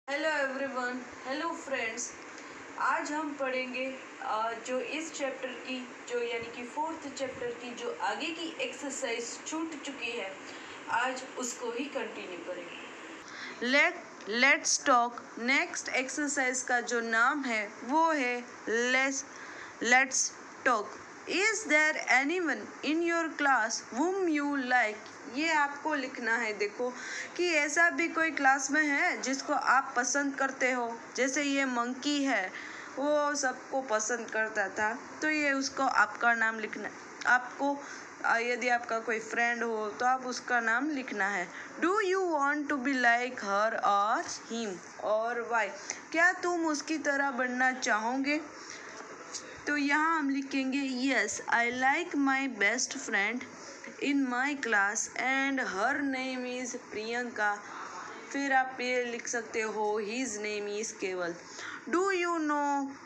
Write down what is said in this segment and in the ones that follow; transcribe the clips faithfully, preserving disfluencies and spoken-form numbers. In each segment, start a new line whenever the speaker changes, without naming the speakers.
Hello everyone, hello friends. आज हम पढ़ेंगे अ, जो इस चैप्टर की जो यानी कि फोर्थ चैप्टर की जो आगे की एक्सरसाइज छूट चुकी है, आज उसको ही कंटिन्यू करेंगे। Let let's talk. Next exercise का जो नाम है वो है let's let's talk. Is there anyone in your class whom you like? ये आपको लिखना है। देखो कि ऐसा भी कोई क्लास में है जिसको आप पसंद करते हो। जैसे ये मंकी है, वो सबको पसंद करता था, तो ये उसको आपका नाम लिखना। आपको यदि आपका कोई फ्रेंड हो तो आप उसका नाम लिखना है। Do you want to be like her और हिम और वाई? क्या तुम उसकी तरह बनना चाहोगे? तो यहाँ हम लिखेंगे yes I like my best friend in my class and her name is Priyanka. फिर आप ये लिख सकते हो his name is Kewal. Do you know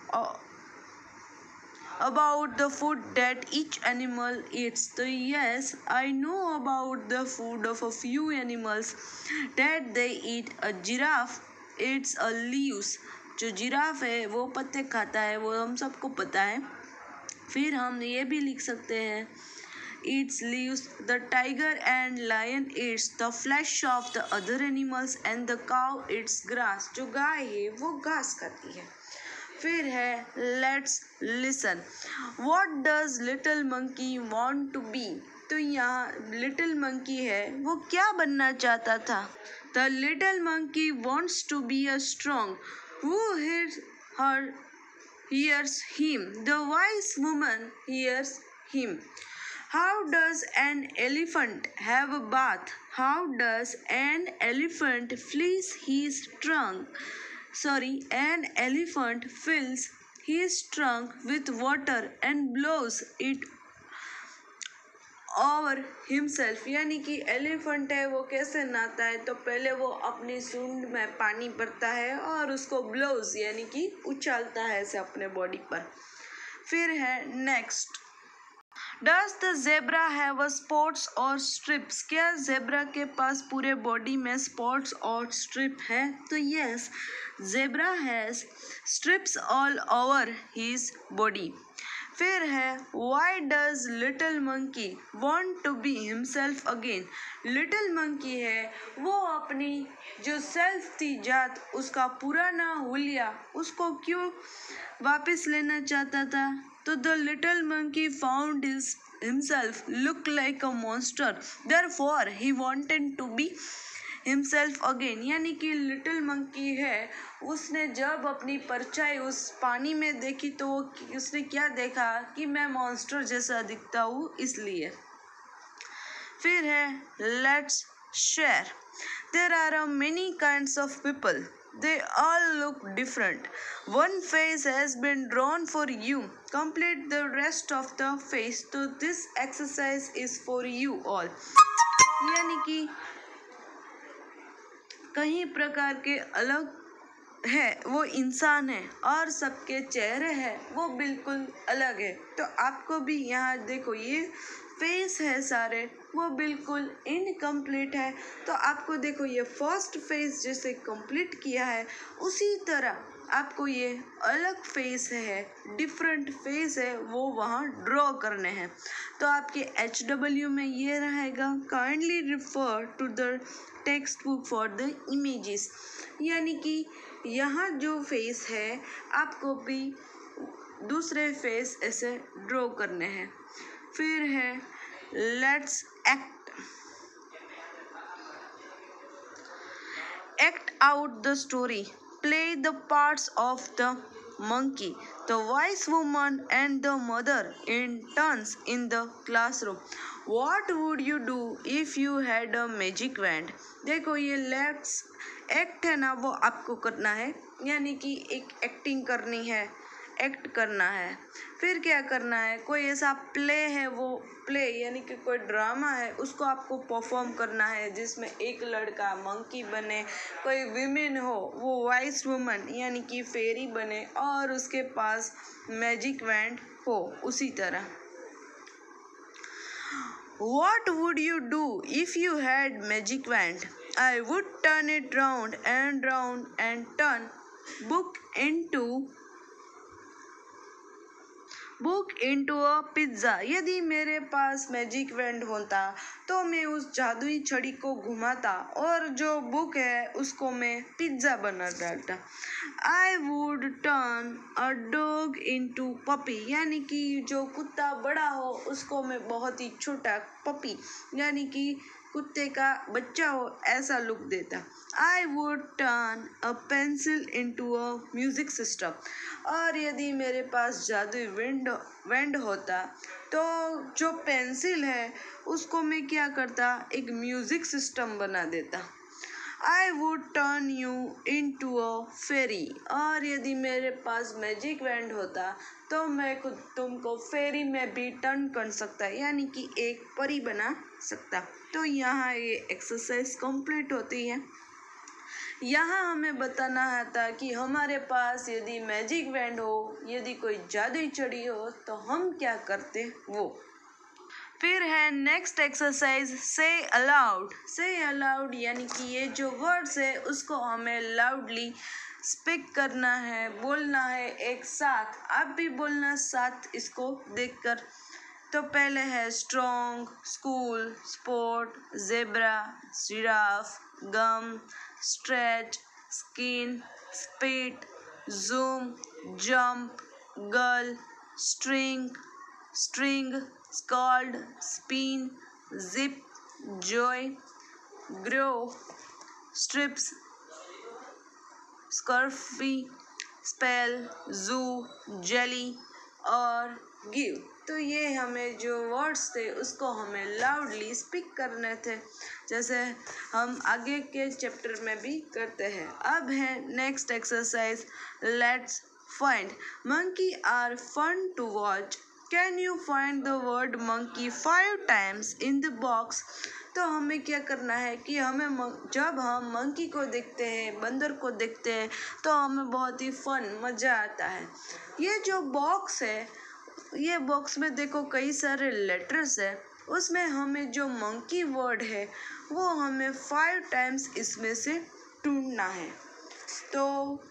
about the food that each animal eats? So yes, I know about the food of a few animals that they eat. A giraffe eats a leaves. जो giraffe है वो पत्ते खाता है, वो हम सबको पता है। फिर हम ये भी लिख सकते हैं eats leaves. The tiger and lion eats the flesh of the other animals and the cow eats grass. जो गाय है वो घास खाती है। फिर है let's listen. What does little monkey want to be? तो यहाँ लिटिल मंकी है, वो क्या बनना चाहता था? The little monkey wants to be a strong who hears her hears him. The wise woman hears him. How does an elephant have a bath? How does an elephant fleece his trunk? Sorry, an elephant fills his trunk with water and blows it over himself. यानी कि elephant है वो कैसे नहाता है? तो पहले वो अपनी सूंड में पानी भरता है और उसको ब्लोज यानी कि उछालता है ऐसे अपने बॉडी पर। फिर है next. Does the zebra have a spots और स्ट्रिप्स? क्या जेब्रा के पास पूरे बॉडी में स्पॉट्स और स्ट्रिप है? तो yes, zebra has stripes all over his body. फिर है why does little monkey want to be himself again? Little monkey है वो अपनी जो सेल्फ थी जात, उसका पुराना हुलिया, उसको क्यों वापस लेना चाहता था? तो the little monkey found his himself look like a monster, therefore he wanted to be himself again. यानी कि लिटिल मंकी है, उसने जब अपनी परछाई उस पानी में देखी तो उसने क्या देखा कि मैं मॉन्स्टर जैसा दिखता हूँ, इसलिए। फिर है let's share. There are many kinds of people. They all look different. One face has been drawn for you. Complete the rest of the face. So this exercise is for you all. यानी कि कई प्रकार के अलग है वो इंसान है और सबके चेहरे हैं वो बिल्कुल अलग है। तो आपको भी यहाँ देखो ये फेस है सारे वो बिल्कुल इनकम्प्लीट है। तो आपको देखो ये फर्स्ट फेस जैसे कंप्लीट किया है उसी तरह आपको ये अलग फेस है, डिफरेंट फेस है, वो वहाँ ड्रॉ करने हैं। तो आपके एच डब्ल्यू में ये रहेगा kindly refer to the textbook for the images. यानी कि यहाँ जो फेस है आपको भी दूसरे फेस ऐसे ड्रॉ करने हैं। फिर है let's act. Act out the story. Play the parts of the monkey, the wise woman and the mother in turns in the classroom. What would you do if you had a magic wand? देखो ये let's act है ना वो आपको करना है, यानी कि एक एक्टिंग करनी है, एक्ट करना है। फिर क्या करना है, कोई ऐसा प्ले है वो प्ले यानी कि कोई ड्रामा है उसको आपको परफॉर्म करना है जिसमें एक लड़का मंकी बने, कोई विमेन हो वो वाइस वुमन यानी कि फेरी बने और उसके पास मैजिक वैंड हो उसी तरह। What would you do if you had magic wand? I would turn it round and round and turn book into book into a pizza. यदि मेरे पास मैजिक वैंड होता तो मैं उस जादुई छड़ी को घुमाता और जो बुक है उसको मैं पिज्ज़ा बना डालता। I would turn a dog into puppy, यानी कि जो कुत्ता बड़ा हो उसको मैं बहुत ही छोटा पपी यानी कि कुत्ते का बच्चा हो ऐसा लुक देता। I would turn a pencil into a music system, और यदि मेरे पास जादुई विंड वैंड होता तो जो पेंसिल है उसको मैं क्या करता, एक म्यूज़िक सिस्टम बना देता। I would turn you into a fairy, और यदि मेरे पास मैजिक वैंड होता तो मैं खुद तुमको फेरी में भी टर्न कर सकता, यानी कि एक परी बना सकता। तो यहाँ ये एक्सरसाइज कंप्लीट होती है। यहाँ हमें बताना था कि हमारे पास यदि मैजिक वैंड हो, यदि कोई जादुई छड़ी हो तो हम क्या करते वो। फिर है next exercise say aloud. Say aloud यानी कि ये जो वर्ड्स है उसको हमें लाउडली स्पीक करना है, बोलना है एक साथ। आप भी बोलना साथ इसको देखकर। तो पहले है strong, school, sport, zebra, giraffe, gum, stretch, skin, speed, zoom, jump, girl, string, string, scold, spin, zip, joy, grow, stripes, scurfy, spell, zoo, jelly और गिव। तो ये हमें जो वर्ड्स थे उसको हमें लाउडली स्पीक करने थे, जैसे हम आगे के चैप्टर में भी करते हैं। अब है next exercise, let's find. Monkey are fun to watch. Can you find the word monkey five times in the box. तो हमें क्या करना है कि हमें जब हम मंकी को देखते हैं, बंदर को देखते हैं, तो हमें बहुत ही फन मज़ा आता है। ये जो बॉक्स है, ये बॉक्स में देखो कई सारे लेटर्स है, उसमें हमें जो मंकी वर्ड है वो हमें फाइव टाइम्स इसमें से ढूंढना है। तो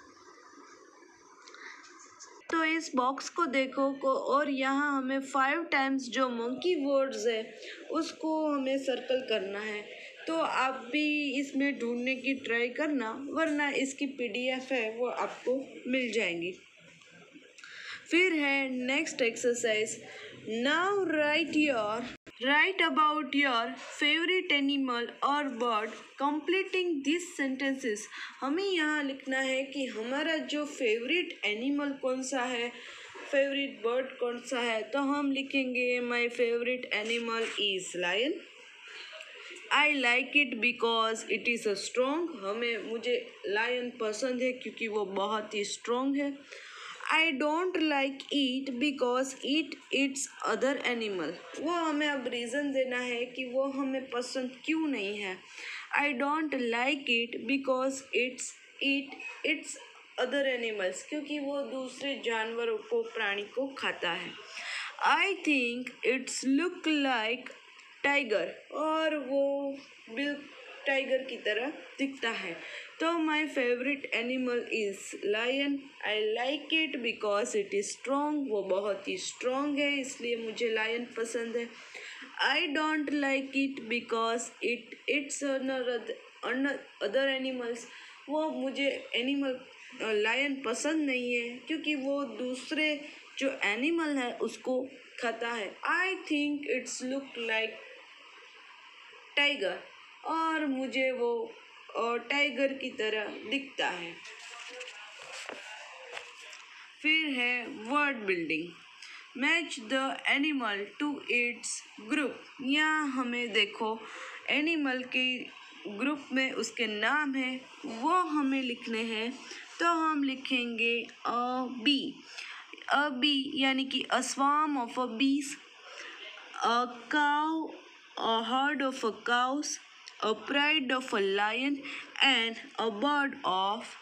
तो इस बॉक्स को देखो को और यहाँ हमें फाइव टाइम्स जो मंकी वर्ड्स है उसको हमें सर्कल करना है। तो आप भी इसमें ढूंढने की ट्राई करना, वरना इसकी पीडीएफ है वो आपको मिल जाएंगी। फिर है next exercise, now write your write about your favourite animal और बर्ड कंप्लीटिंग दिस सेंटेंसेस। हमें यहाँ लिखना है कि हमारा जो फेवरेट एनिमल कौन सा है, फेवरेट बर्ड कौन सा है। तो हम लिखेंगे my favourite animal is lion. I like it because it is a strong. हमें मुझे लायन पसंद है क्योंकि वो बहुत ही स्ट्रॉन्ग है। I don't like eat because it it's other animal. वो हमें अब रीज़न देना है कि वो हमें पसंद क्यों नहीं है। I don't like it because it's eat it's other animals, क्योंकि वो दूसरे जानवरों को, प्राणी को खाता है। I think it's look like tiger, और वो बिल टाइगर की तरह दिखता है। तो my favourite animal is lion. I like it because it is strong. वो बहुत ही स्ट्रॉन्ग है इसलिए मुझे लायन पसंद है। I don't like it because it it's other animals. वो मुझे एनिमल लायन पसंद नहीं है क्योंकि वो दूसरे जो एनिमल है उसको खाता है। I think it's look like tiger, और मुझे वो और टाइगर की तरह दिखता है। फिर है word building, match the animal to its group. यहाँ हमें देखो एनिमल के ग्रुप में उसके नाम है वो हमें लिखने हैं। तो हम लिखेंगे अ बी। अ बी यानी कि अ swarm of a bees, a cow, a herd of a cows, a pride of a lion, and a bird of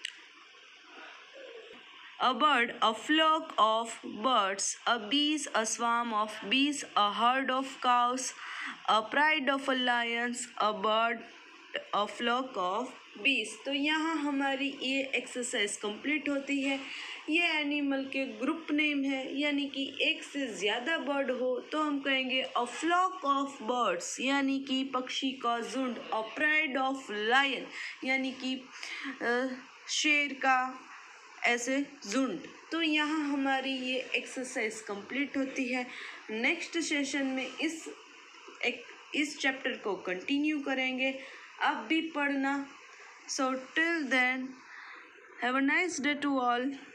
a bird, a flock of birds, a bees, a swarm of bees, a herd of cows, a pride of a lions, a bird a flock of bees. तो यहाँ हमारी ये exercise complete होती है। ये animal के group name है, यानी कि एक से ज़्यादा बर्ड हो तो हम कहेंगे अ फ्लॉक ऑफ बर्ड्स, यानी कि पक्षी का झुंड। अ प्राइड ऑफ लायन, यानी कि शेर का ऐसे झुंड। तो यहाँ हमारी ये एक्सरसाइज कंप्लीट होती है। नेक्स्ट सेशन में इस एक इस चैप्टर को कंटिन्यू करेंगे। अब भी पढ़ना। So till then have a nice day to all.